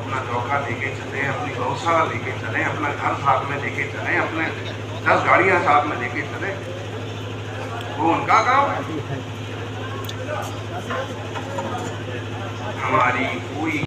अपना चौका लेके चले, अपनी गौशाला लेके चले, अपना घर साथ में लेके चले, अपने 10 गाड़ियां साथ में लेके चले, वो उनका काम है। हमारी कोई